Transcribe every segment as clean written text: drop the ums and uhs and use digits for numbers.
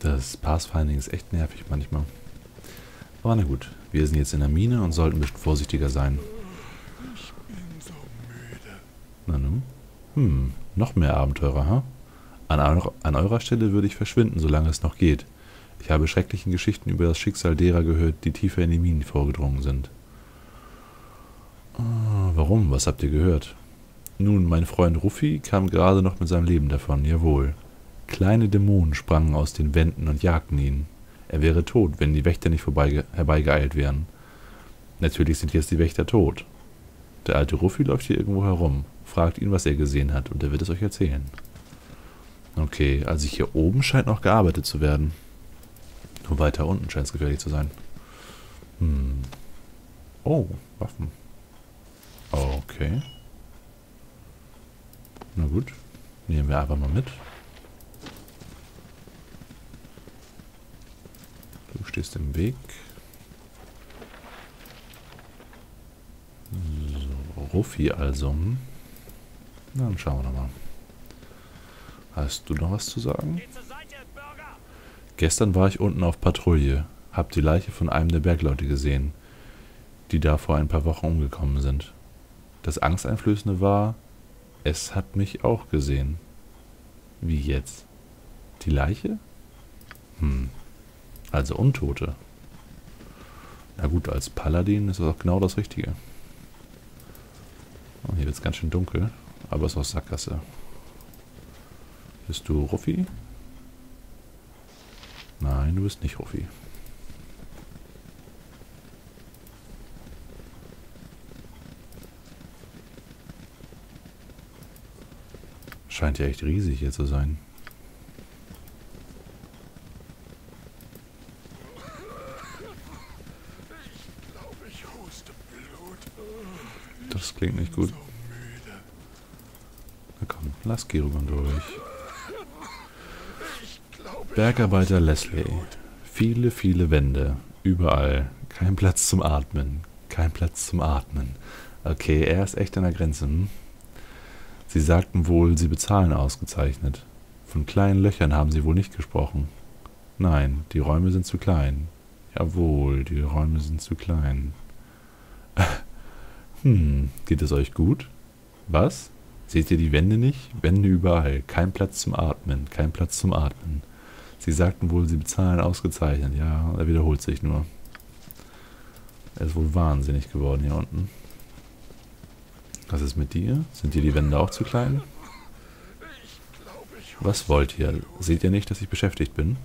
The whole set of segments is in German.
Das Pathfinding ist echt nervig manchmal. Aber na gut, wir sind jetzt in der Mine und sollten ein bisschen vorsichtiger sein. Ich bin so müde. Na nun. Noch mehr Abenteurer, ha? An eurer Stelle würde ich verschwinden, solange es noch geht. Ich habe schrecklichen Geschichten über das Schicksal derer gehört, die tiefer in die Minen vorgedrungen sind. Warum? Was habt ihr gehört? Nun, mein Freund Ruffi kam gerade noch mit seinem Leben davon, jawohl. Kleine Dämonen sprangen aus den Wänden und jagten ihn. Er wäre tot, wenn die Wächter nicht herbeigeeilt wären. Natürlich sind jetzt die Wächter tot. Der alte Ruffi läuft hier irgendwo herum. Fragt ihn, was er gesehen hat, und er wird es euch erzählen. Okay, also hier oben scheint noch gearbeitet zu werden. Nur weiter unten scheint es gefährlich zu sein. Oh, Waffen. Okay. Na gut, nehmen wir einfach mal mit. Du stehst im Weg. So, Ruffi also. Na, dann schauen wir nochmal. Hast du noch was zu sagen? Gestern war ich unten auf Patrouille. Hab die Leiche von einem der Bergleute gesehen, die da vor ein paar Wochen umgekommen sind. Das Angsteinflößende war, es hat mich auch gesehen. Wie jetzt? Die Leiche? Also Untote. Na gut, als Paladin ist das auch genau das Richtige. Oh, hier wird es ganz schön dunkel, aber es ist auch Sackgasse. Bist du Ruffi? Nein, du bist nicht Ruffi. Scheint ja echt riesig hier zu sein. Ich glaube, ich huste Blut. Das klingt nicht gut. So müde. Na komm, lass Gerugon durch. Ich glaube, ich Bergarbeiter huste Leslie. Blut. Viele, viele Wände. Überall. Kein Platz zum Atmen. Kein Platz zum Atmen. Okay, er ist echt an der Grenze. Sie sagten wohl, sie bezahlen ausgezeichnet. Von kleinen Löchern haben sie wohl nicht gesprochen. Nein, die Räume sind zu klein. Jawohl, die Räume sind zu klein. Geht es euch gut? Was? Seht ihr die Wände nicht? Wände überall. Kein Platz zum Atmen. Kein Platz zum Atmen. Sie sagten wohl, sie bezahlen ausgezeichnet. Ja, er wiederholt sich nur. Er ist wohl wahnsinnig geworden hier unten. Was ist mit dir? Sind dir die Wände auch zu klein? Ich glaube, ich Was wollt ihr? Seht ihr nicht, dass ich beschäftigt bin?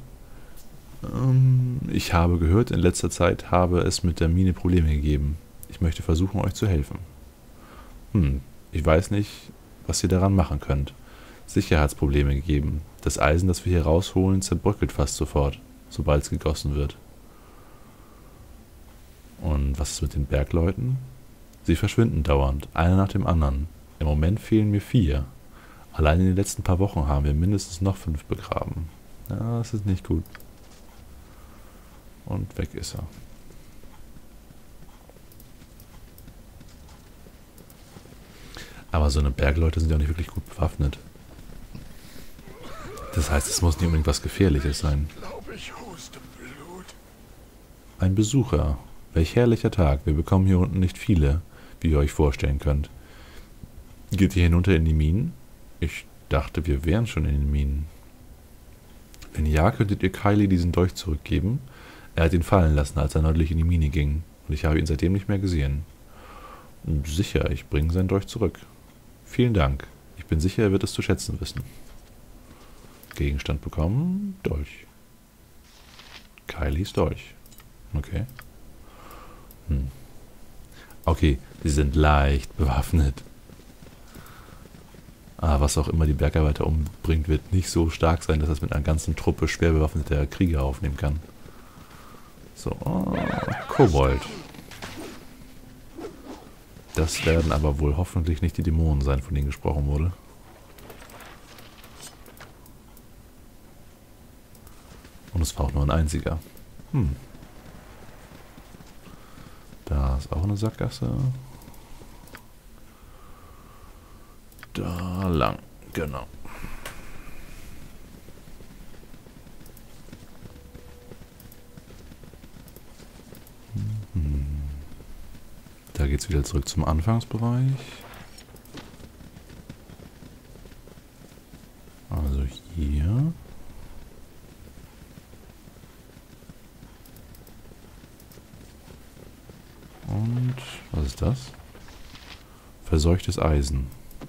Ich habe gehört, in letzter Zeit habe es mit der Mine Probleme gegeben. Ich möchte versuchen, euch zu helfen. Ich weiß nicht, was ihr daran machen könnt. Sicher hat es Probleme gegeben. Das Eisen, das wir hier rausholen, zerbröckelt fast sofort, sobald es gegossen wird. Und was ist mit den Bergleuten? Sie verschwinden dauernd, einer nach dem anderen. Im Moment fehlen mir 4. Allein in den letzten paar Wochen haben wir mindestens noch 5 begraben. Ja, das ist nicht gut. Und weg ist er. Aber so eine Bergleute sind ja auch nicht wirklich gut bewaffnet. Das heißt, es muss nicht unbedingt was Gefährliches sein. Ich glaube, ich huste Blut. Ein Besucher. Welch herrlicher Tag. Wir bekommen hier unten nicht viele, wie ihr euch vorstellen könnt. Geht ihr hinunter in die Minen? Ich dachte, wir wären schon in den Minen. Wenn ja, könntet ihr Kylie diesen Dolch zurückgeben? Er hat ihn fallen lassen, als er neulich in die Mine ging. Und ich habe ihn seitdem nicht mehr gesehen. Sicher, ich bringe seinen Dolch zurück. Vielen Dank. Ich bin sicher, er wird es zu schätzen wissen. Gegenstand bekommen. Dolch. Kylies Dolch. Okay. Okay, sie sind leicht bewaffnet. Was auch immer die Bergarbeiter umbringt, wird nicht so stark sein, dass es mit einer ganzen Truppe schwer bewaffneter Krieger aufnehmen kann. So, Kobold. Das werden aber wohl hoffentlich nicht die Dämonen sein, von denen gesprochen wurde. Und es war auch nur ein einziger. Da ist auch eine Sackgasse. Da lang, genau. geht's wieder zurück zum Anfangsbereich. Also hier. Und was ist das? Verseuchtes Eisen.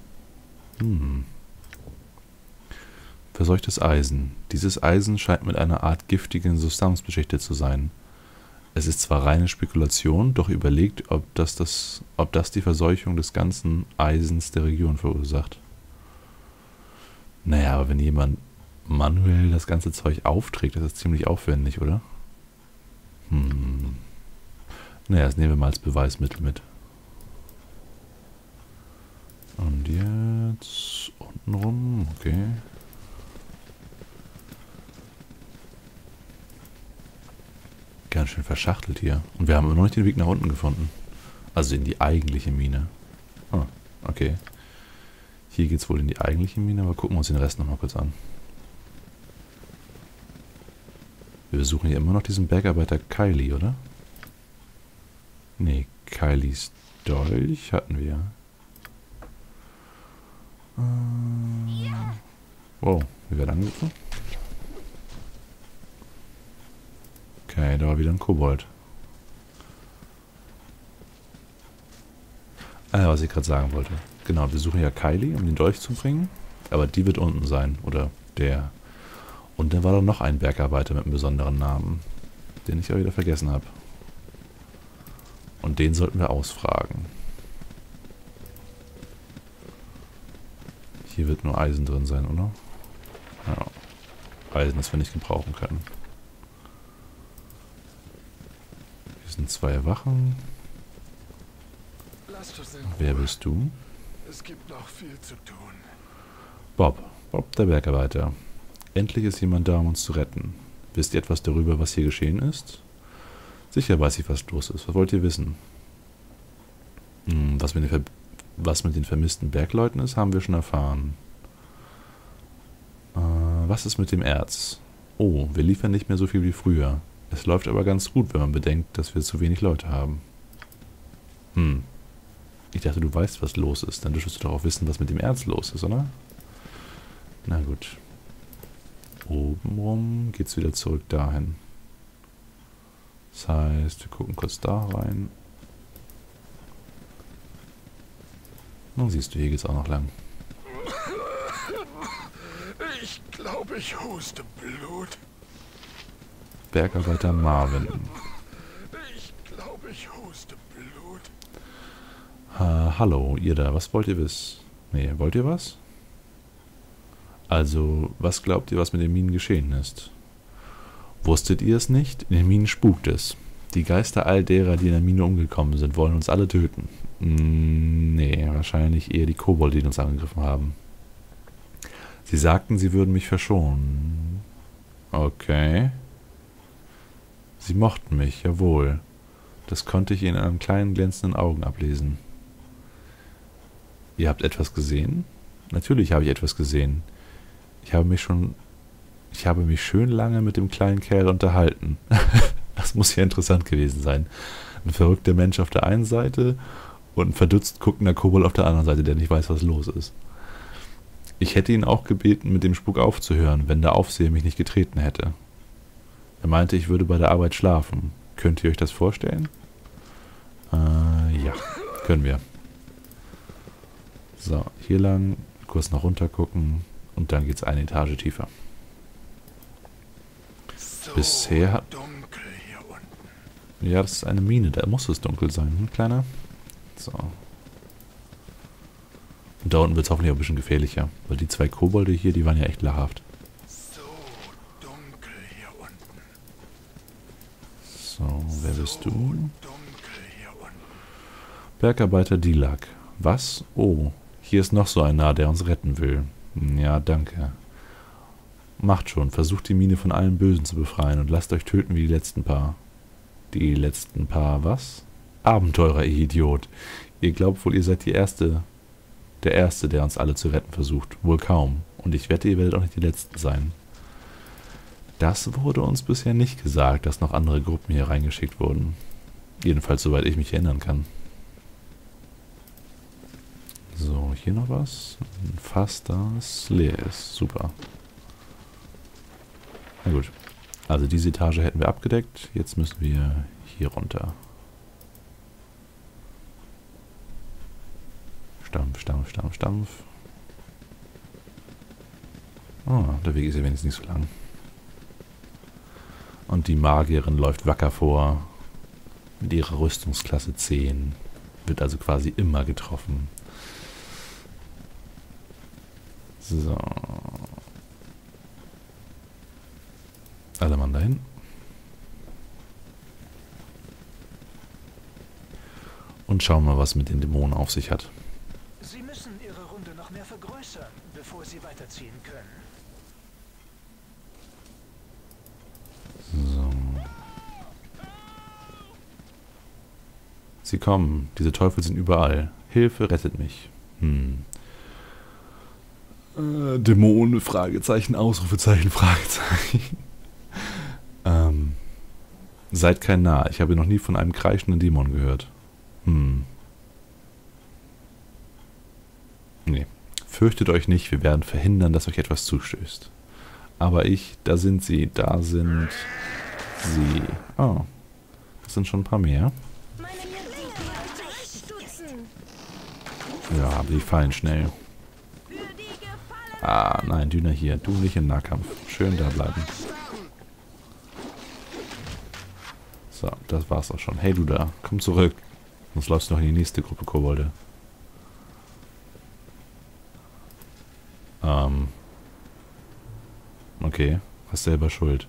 Verseuchtes Eisen. Dieses Eisen scheint mit einer Art giftigen Substanz beschichtet zu sein. Es ist zwar reine Spekulation, doch überlegt, ob das die Verseuchung des ganzen Eisens der Region verursacht. Naja, aber wenn jemand manuell das ganze Zeug aufträgt, das ist ziemlich aufwendig, oder? Naja, das nehmen wir mal als Beweismittel mit. Und jetzt unten rum, okay. Ganz schön verschachtelt hier. Und wir haben immer noch nicht den Weg nach unten gefunden. Also in die eigentliche Mine. Ah, okay. Hier geht es wohl in die eigentliche Mine, aber gucken wir uns den Rest nochmal kurz an. Wir suchen hier immer noch diesen Bergarbeiter Kylie, oder? Nee, Kylies Dolch hatten wir. Wow, wir werden angegriffen. Okay, da war wieder ein Kobold. Ah, was ich gerade sagen wollte. Genau, wir suchen ja Kylie, um den Dolch zu bringen. Aber die wird unten sein. Oder der. Und dann war da noch ein Bergarbeiter mit einem besonderen Namen. Den ich aber wieder vergessen habe. Und den sollten wir ausfragen. Hier wird nur Eisen drin sein, oder? Ja. Eisen, das wir nicht gebrauchen können. Hier sind 2 Wachen. Lasst uns in Wer Ruhe. bist du? Es gibt noch viel zu tun. Bob. Bob, der Bergarbeiter. Endlich ist jemand da, um uns zu retten. Wisst ihr etwas darüber, was hier geschehen ist? Sicher weiß ich, was los ist. Was wollt ihr wissen? Was mit den vermissten Bergleuten ist, haben wir schon erfahren. Was ist mit dem Erz? Oh, wir liefern nicht mehr so viel wie früher. Es läuft aber ganz gut, wenn man bedenkt, dass wir zu wenig Leute haben. Ich dachte, du weißt, was los ist. Dann dürftest du doch auch wissen, was mit dem Erz los ist, oder? Na gut. Obenrum geht's wieder zurück dahin. Das heißt, wir gucken kurz da rein. Nun siehst du, hier geht's auch noch lang. Ich glaube, ich huste Blut. Bergarbeiter Marvin. Ich glaube, ich huste Blut. Hallo, ihr da, was wollt ihr wissen? Nee, wollt ihr was? Also, was glaubt ihr, was mit den Minen geschehen ist? Wusstet ihr es nicht? In den Minen spukt es. Die Geister all derer, die in der Mine umgekommen sind, wollen uns alle töten. Nee, wahrscheinlich eher die Kobolde, die uns angegriffen haben. Sie sagten, sie würden mich verschonen. Okay. Sie mochten mich, jawohl. Das konnte ich in ihren kleinen glänzenden Augen ablesen. Ihr habt etwas gesehen? Natürlich habe ich etwas gesehen. Ich habe mich schön lange mit dem kleinen Kerl unterhalten. Das muss ja interessant gewesen sein. Ein verrückter Mensch auf der einen Seite und ein verdutzt guckender Kobold auf der anderen Seite, der nicht weiß, was los ist. Ich hätte ihn auch gebeten, mit dem Spuk aufzuhören, wenn der Aufseher mich nicht getreten hätte. Er meinte, ich würde bei der Arbeit schlafen. Könnt ihr euch das vorstellen? Ja, können wir. So, hier lang, kurz nach runter gucken und dann geht's eine Etage tiefer. So Bisher hat... dunkel hier unten. Ja, das ist eine Mine, da muss es dunkel sein, Kleiner? So. Und da unten wird es hoffentlich auch ein bisschen gefährlicher, weil die 2 Kobolde hier, die waren ja echt lachhaft. So dunkel hier unten. So, wer bist du? Dunkel hier unten. Bergarbeiter Dilak. Was? Oh, hier ist noch so ein Narr, der uns retten will. Ja, danke. Macht schon, versucht die Mine von allen Bösen zu befreien und lasst euch töten wie die letzten paar. Die letzten paar was? Abenteurer, ihr Idiot. Ihr glaubt wohl, ihr seid der Erste, der uns alle zu retten versucht. Wohl kaum. Und ich wette, ihr werdet auch nicht die Letzten sein. Das wurde uns bisher nicht gesagt, dass noch andere Gruppen hier reingeschickt wurden. Jedenfalls, soweit ich mich erinnern kann. hier noch was? Ein Fass, das leer ist. Super. Na gut. Also diese Etage hätten wir abgedeckt. Jetzt müssen wir hier runter. Stampf, Stampf, Stampf, Stampf. Oh, der Weg ist ja wenigstens nicht so lang. Und die Magierin läuft wacker vor. Mit ihrer Rüstungsklasse 10. Wird also quasi immer getroffen. So. Alle Mann dahin. Und schauen mal, was mit den Dämonen auf sich hat. Sie müssen Ihre Runde noch mehr vergrößern, bevor Sie weiterziehen können. So. Sie kommen. Diese Teufel sind überall. Hilfe, rettet mich. Dämonen, Fragezeichen, Ausrufezeichen, Fragezeichen. Seid kein Narr. Ich habe noch nie von einem kreischenden Dämon gehört. Nee. Fürchtet euch nicht, wir werden verhindern, dass euch etwas zustößt. Aber da sind sie, da sind sie. Oh, das sind schon ein paar mehr. Ja, aber die fallen schnell. Ah, nein, Düner hier. Du nicht im Nahkampf. Schön da bleiben. So, das war's auch schon. Hey, du da. Komm zurück. Sonst läufst du noch in die nächste Gruppe Kobolde. Okay. Hast selber Schuld.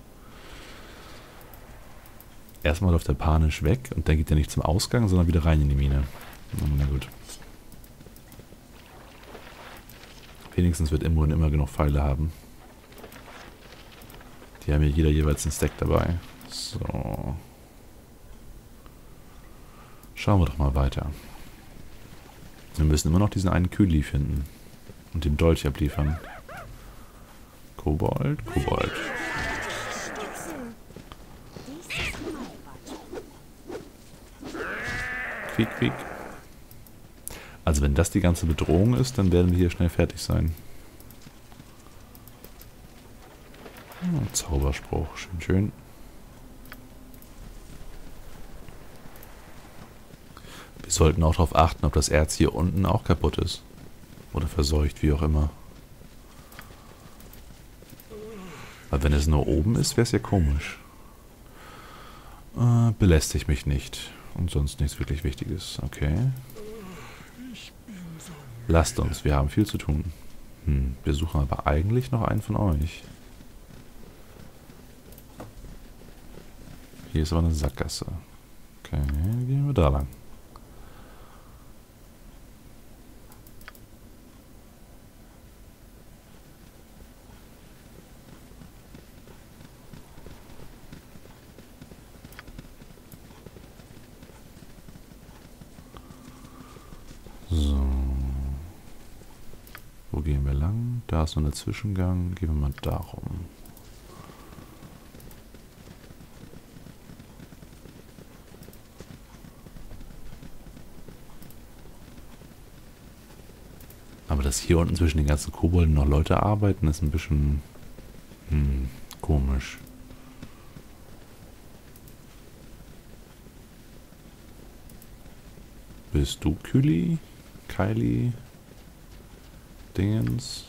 Erstmal läuft er panisch weg und dann geht er nicht zum Ausgang, sondern wieder rein in die Mine. Na gut. Wenigstens wird Immun immer genug Pfeile haben. Die haben ja jeder jeweils einen Stack dabei. So. Schauen wir doch mal weiter. Wir müssen immer noch diesen einen Kühli finden. Und den Dolch abliefern. Kobold, Kobold. Quiek, quiek. Also wenn das die ganze Bedrohung ist, dann werden wir hier schnell fertig sein. Oh, Zauberspruch, schön, schön. Wir sollten auch darauf achten, ob das Erz hier unten auch kaputt ist. Oder verseucht, wie auch immer. Weil wenn es nur oben ist, wäre es ja komisch. Belästigt mich nicht. Und sonst nichts wirklich Wichtiges. Okay. Lasst uns, wir haben viel zu tun. Wir suchen aber eigentlich noch einen von euch. Hier ist aber eine Sackgasse. Okay, gehen wir da lang. So. Wo gehen wir lang? Da ist noch ein Zwischengang. Gehen wir mal darum. Aber dass hier unten zwischen den ganzen Kobolden noch Leute arbeiten, ist ein bisschen komisch. Bist du Küli? Kylie? Dingens?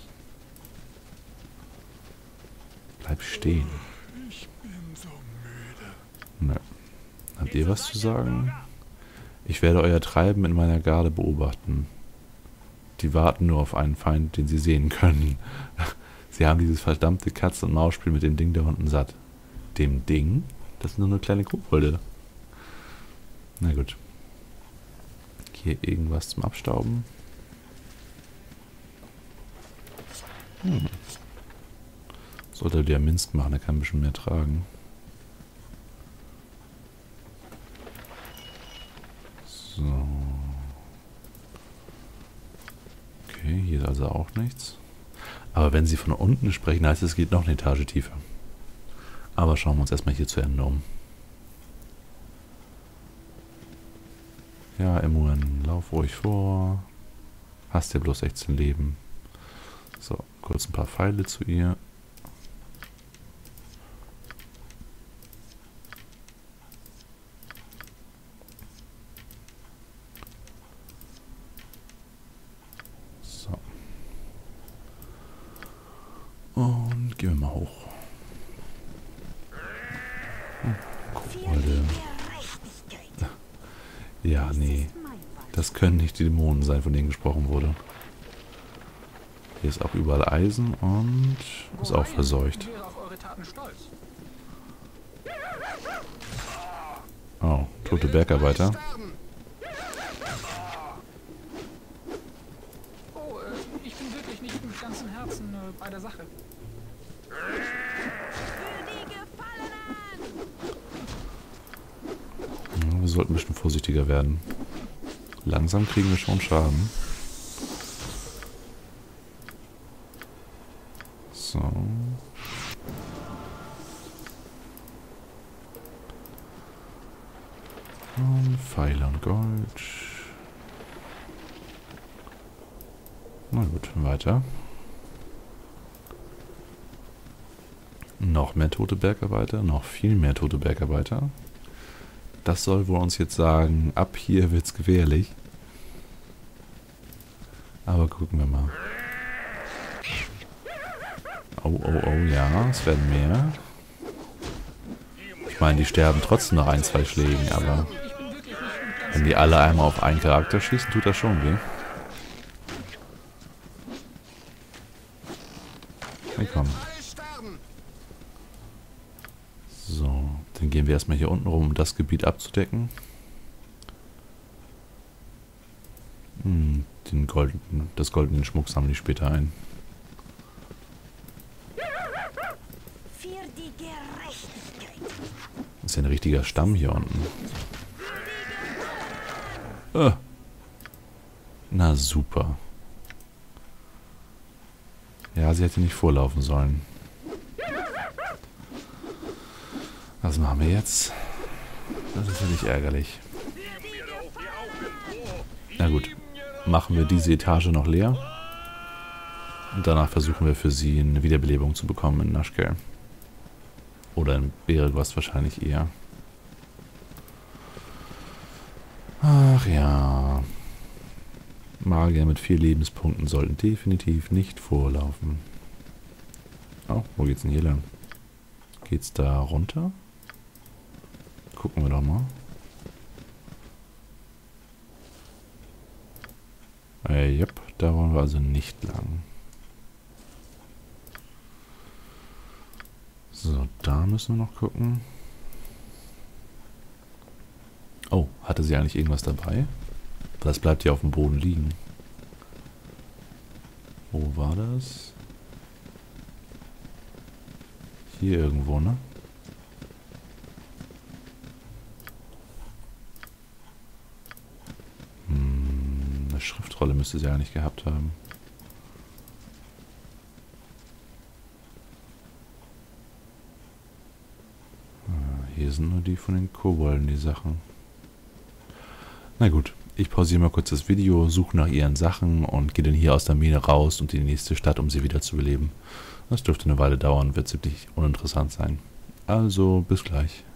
Bleib stehen. Ich bin so müde. Nö. Habt ihr was zu sagen? Ich werde euer Treiben in meiner Garde beobachten. Die warten nur auf einen Feind, den sie sehen können. Sie haben dieses verdammte Katz- und Maus-Spiel mit dem Ding da unten satt. Dem Ding? Das sind nur eine kleine Kobolde. Na gut. Hier irgendwas zum Abstauben. Sollte der Minsk machen, der kann ein bisschen mehr tragen. So. Okay, hier ist also auch nichts. Aber wenn sie von unten sprechen, heißt es geht noch eine Etage tiefer. Aber schauen wir uns erstmal hier zu Ende um. Ja, Immun, lauf ruhig vor. Hast ja bloß 16 Leben. So, kurz ein paar Pfeile zu ihr. So. Und gehen wir mal hoch. Kobolde. Ja, nee. Das können nicht die Dämonen sein, von denen gesprochen wurde. Hier ist auch überall Eisen und ist auch verseucht. Oh, tote Bergarbeiter. Oh, ich bin wirklich nicht mit ganzem Herzen bei der Sache. Ja, wir sollten ein bisschen vorsichtiger werden. Langsam kriegen wir schon Schaden. So. Und Pfeile und Gold. Na gut, weiter. Noch mehr tote Bergarbeiter, noch viel mehr tote Bergarbeiter. Das soll wohl uns jetzt sagen, ab hier wird's gefährlich. Aber gucken wir mal. Oh, oh, oh, ja, es werden mehr. Ich meine, die sterben trotzdem nach 1, 2 Schlägen, aber wenn die alle einmal auf einen Charakter schießen, tut das schon weh. Hey, komm. So, dann gehen wir erstmal hier unten rum, um das Gebiet abzudecken. Das goldene Schmuck sammle ich später ein. Das ist ja ein richtiger Stamm hier unten. Na super. Ja, sie hätte nicht vorlaufen sollen. Was machen wir jetzt? Das ist natürlich ärgerlich. Na gut. Machen wir diese Etage noch leer. Und danach versuchen wir für sie eine Wiederbelebung zu bekommen in Nashkel. Oder in Beregwast wahrscheinlich eher. Ach ja. Magier mit 4 Lebenspunkten sollten definitiv nicht vorlaufen. Oh, wo geht's denn hier lang? Geht's da runter? Gucken wir doch mal. Yep, da wollen wir also nicht lang. So, da müssen wir noch gucken. Oh, hatte sie eigentlich irgendwas dabei? Das bleibt hier auf dem Boden liegen. Wo war das? Hier irgendwo, ne? Eine Schriftrolle müsste sie eigentlich gehabt haben. Hier sind nur die von den Kobolden, die Sachen. Na gut, ich pausiere mal kurz das Video, suche nach ihren Sachen und gehe dann hier aus der Mine raus und in die nächste Stadt, um sie wieder zu beleben. Das dürfte eine Weile dauern, wird ziemlich uninteressant sein. Also, bis gleich.